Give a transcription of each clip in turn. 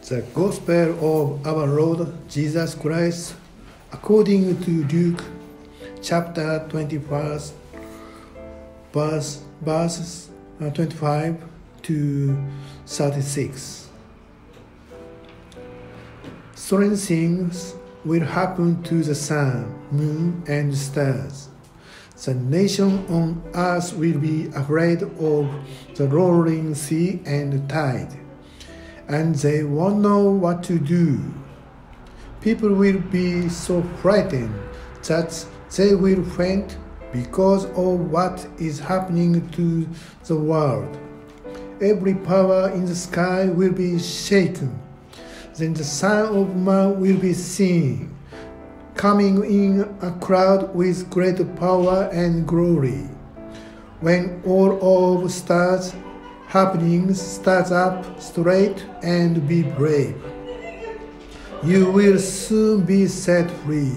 The Gospel of our Lord Jesus Christ according to Luke chapter 21, verses 25 to 36. Strange things will happen to the sun, moon, and stars. The nation on earth will be afraid of the roaring sea and tide, and they won't know what to do. People will be so frightened that they will faint because of what is happening to the world. Every power in the sky will be shaken. Then the Son of Man will be seen, coming in a cloud with great power and glory. When all of starts happening, stand up straight and be brave. You will soon be set free.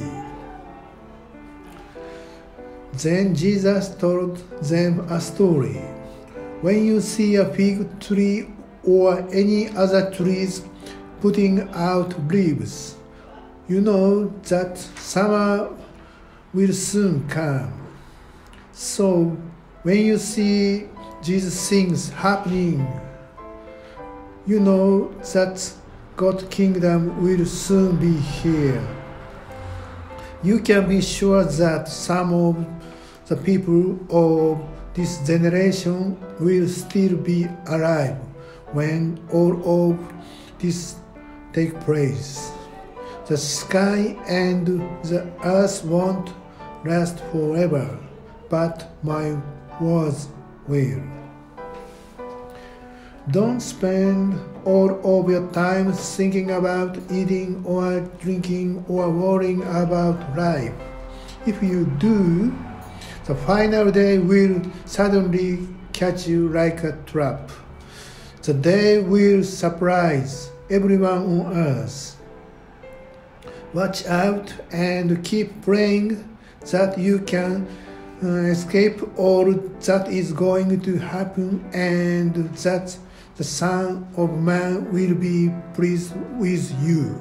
Then Jesus told them a story. When you see a fig tree or any other trees putting out leaves, you know that summer will soon come. So when you see these things happening, you know that God's kingdom will soon be here. You can be sure that some of the people of this generation will still be alive when all of this takes place. The sky and the earth won't last forever, but my words will. Don't spend all of your time thinking about eating or drinking or worrying about life. If you do, the final day will suddenly catch you like a trap. The day will surprise everyone on earth. Watch out and keep praying that you can escape all that is going to happen and that the Son of Man will be pleased with you.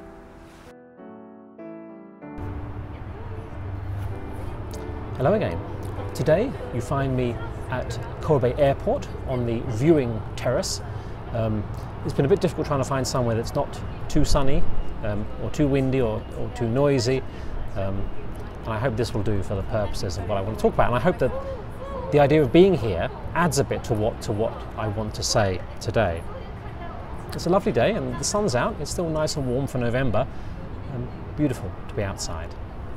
Hello again. Today you find me at Kobe Airport on the viewing terrace. It's been a bit difficult trying to find somewhere that's not too sunny or too windy or too noisy. And I hope this will do for the purposes of what I want to talk about. And I hope that the idea of being here adds a bit to what I want to say today. It's a lovely day and the sun's out. It's still nice and warm for November. Beautiful to be outside.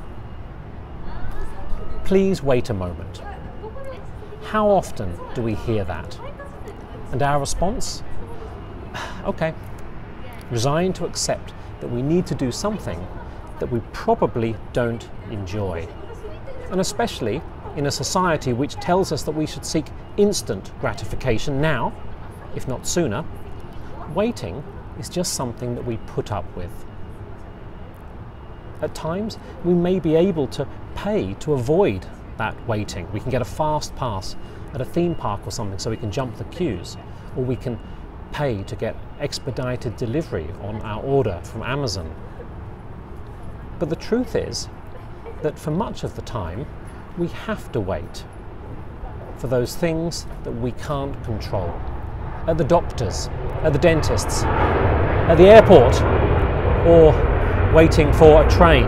Please wait a moment. How often do we hear that? And our response? Okay. Resigned to accept that we need to do something that we probably don't enjoy. And especially in a society which tells us that we should seek instant gratification now, if not sooner, waiting is just something that we put up with. At times, we may be able to pay to avoid that waiting. We can get a fast pass at a theme park or something so we can jump the queues, or we can pay to get expedited delivery on our order from Amazon. But the truth is that for much of the time, we have to wait for those things that we can't control. At the doctors, at the dentists, at the airport, or waiting for a train.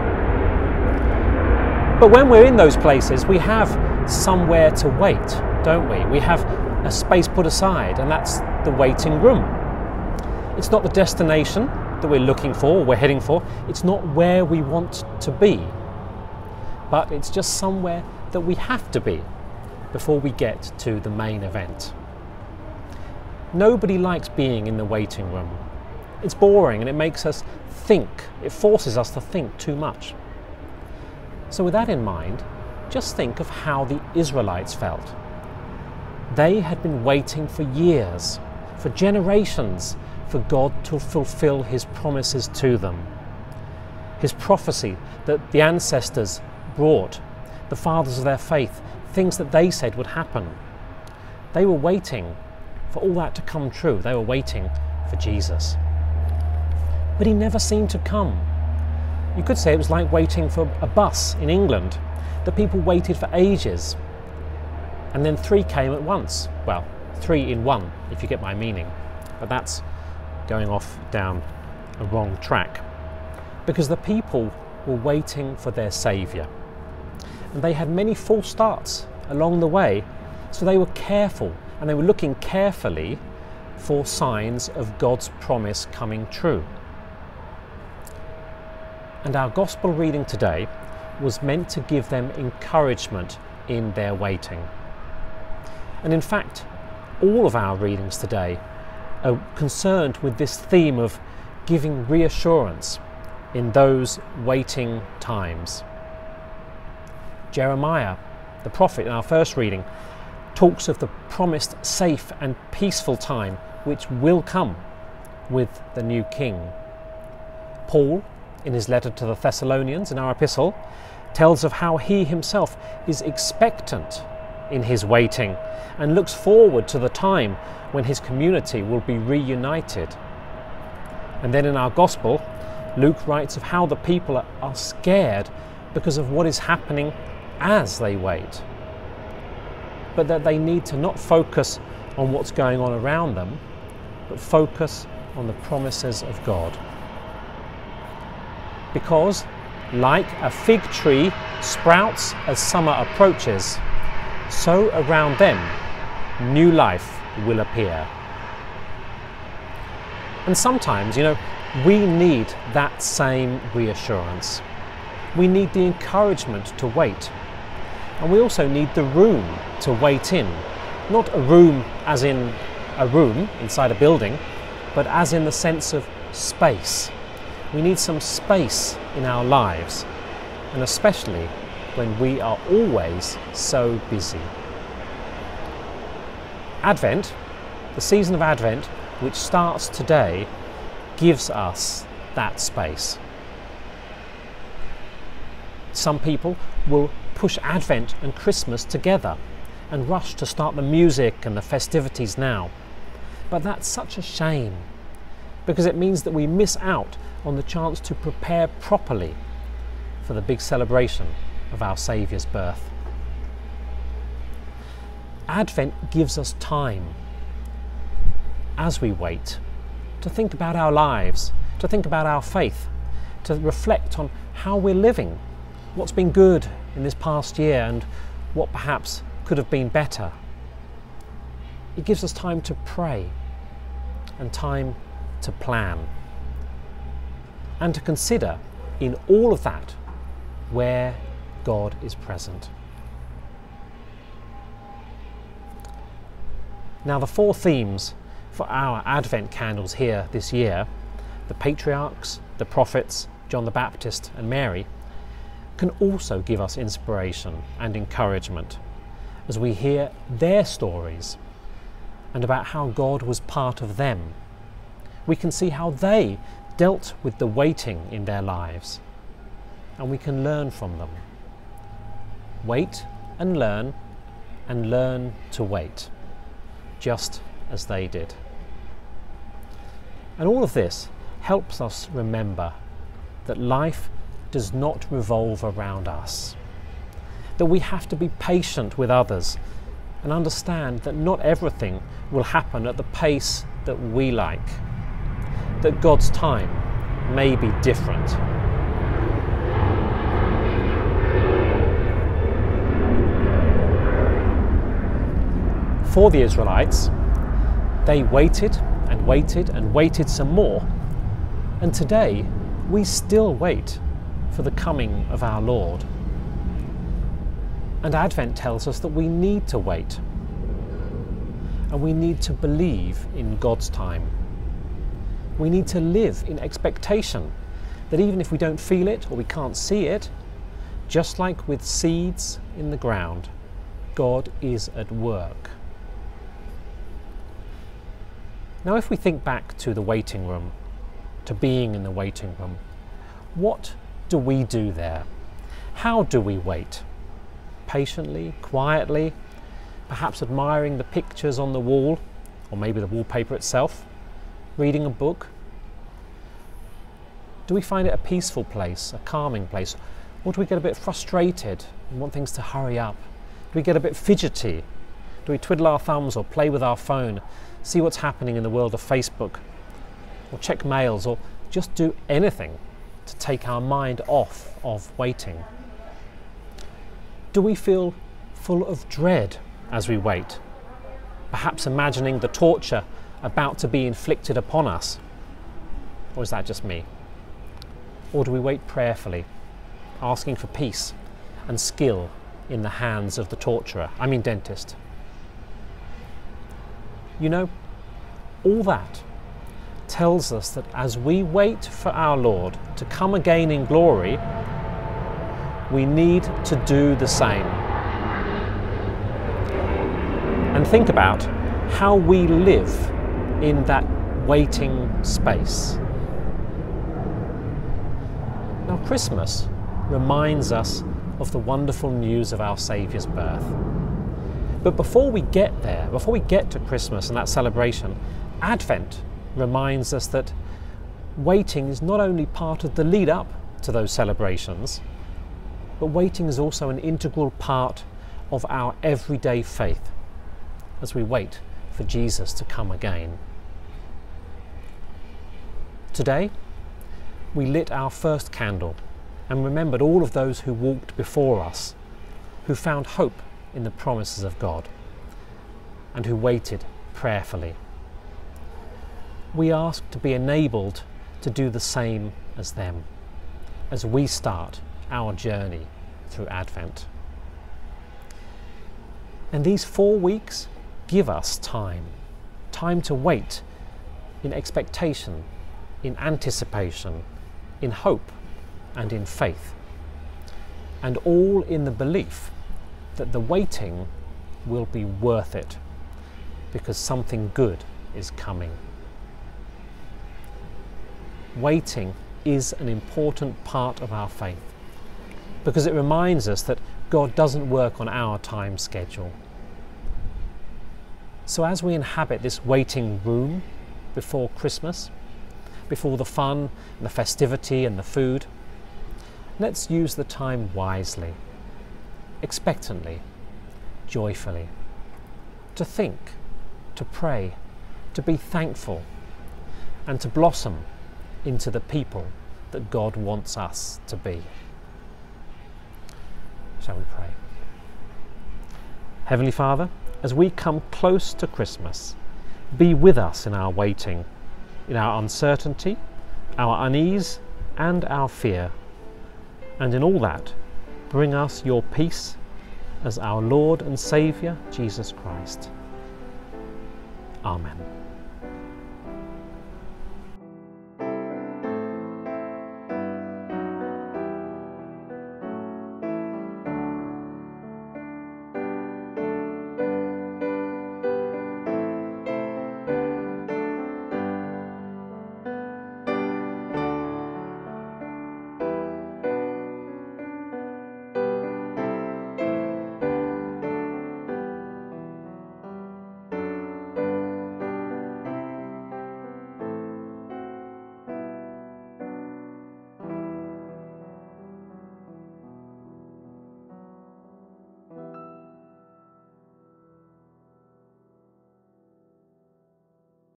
But when we're in those places, we have somewhere to wait, don't we? We have a space put aside, and that's the waiting room. It's not the destination that we're looking for or we're heading for. It's not where we want to be. But it's just somewhere that we have to be before we get to the main event. Nobody likes being in the waiting room. It's boring and it makes us think. It forces us to think too much. So with that in mind, just think of how the Israelites felt. They had been waiting for years, for generations, for God to fulfill His promises to them. His prophecy that the ancestors brought, the fathers of their faith, things that they said would happen. They were waiting for all that to come true. They were waiting for Jesus. but he never seemed to come. You could say it was like waiting for a bus in England. The people waited for ages, and then 3 came at once. Well, 3 in 1, if you get my meaning. But that's going off down a wrong track. Because the people were waiting for their Saviour. And they had many false starts along the way, so they were careful, and they were looking carefully for signs of God's promise coming true. And our Gospel reading today was meant to give them encouragement in their waiting. And in fact, all of our readings today are concerned with this theme of giving reassurance in those waiting times. Jeremiah, the prophet in our first reading, talks of the promised safe and peaceful time which will come with the new king. Paul, in his letter to the Thessalonians in our epistle, tells of how he himself is expectant in his waiting and looks forward to the time when his community will be reunited. And then in our Gospel, Luke writes of how the people are scared because of what is happening as they wait, but that they need to not focus on what's going on around them, but focus on the promises of God. Because, like a fig tree sprouts as summer approaches, so around them new life will appear. And sometimes, we need that same reassurance. We need the encouragement to wait. And we also need the room to wait in. Not a room as in a room inside a building, but as in the sense of space. We need some space in our lives, and especially when we are always so busy. Advent, the season of Advent, which starts today, gives us that space. Some people will push Advent and Christmas together and rush to start the music and the festivities now. But that's such a shame, because it means that we miss out on the chance to prepare properly for the big celebration of our Saviour's birth. Advent gives us time as we wait to think about our lives, to think about our faith, to reflect on how we're living, what's been good in this past year and what perhaps could have been better. It gives us time to pray and time to plan and to consider in all of that where God is present. Now, the 4 themes for our Advent candles here this year, the patriarchs, the prophets, John the Baptist and Mary, can also give us inspiration and encouragement as we hear their stories and about how God was part of them. We can see how they dealt with the waiting in their lives, and we can learn from them. Wait and learn to wait, just as they did. And all of this helps us remember that life does not revolve around us, that we have to be patient with others and understand that not everything will happen at the pace that we like, that God's time may be different. For the Israelites, they waited and waited and waited some more, and today we still wait for the coming of our Lord. And Advent tells us that we need to wait, and we need to believe in God's time. We need to live in expectation that even if we don't feel it or we can't see it, just like with seeds in the ground, God is at work. Now, if we think back to the waiting room, to being in the waiting room, what do we do there? How do we wait? Patiently, quietly, perhaps admiring the pictures on the wall, or maybe the wallpaper itself, reading a book? Do we find it a peaceful place, a calming place? Or do we get a bit frustrated and want things to hurry up? Do we get a bit fidgety? Do we twiddle our thumbs or play with our phone, see what's happening in the world of Facebook, or check mails, or just do anything to take our mind off of waiting? Do we feel full of dread as we wait, perhaps imagining the torture about to be inflicted upon us? Or is that just me? Or do we wait prayerfully, asking for peace and skill in the hands of the torturer, dentist? You know, all that tells us that as we wait for our Lord to come again in glory, we need to do the same. And think about how we live in that waiting space. Now, Christmas reminds us of the wonderful news of our Saviour's birth. But before we get there, before we get to Christmas and that celebration, Advent reminds us that waiting is not only part of the lead up to those celebrations, but waiting is also an integral part of our everyday faith as we wait for Jesus to come again. Today, we lit our first candle and remembered all of those who walked before us, who found hope in the promises of God, and who waited prayerfully. We ask to be enabled to do the same as them as we start our journey through Advent. And these 4 weeks give us time to wait in expectation, in anticipation, in hope and in faith, and all in the belief that the waiting will be worth it because something good is coming. Waiting is an important part of our faith because it reminds us that God doesn't work on our time schedule. So as we inhabit this waiting room before Christmas, before the fun and the festivity and the food, let's use the time wisely, expectantly, joyfully, to think, to pray, to be thankful, and to blossom into the people that God wants us to be. Shall we pray? Heavenly Father, as we come close to Christmas, be with us in our waiting, in our uncertainty, our unease, and our fear. And in all that, bring us your peace as our Lord and Saviour, Jesus Christ. Amen.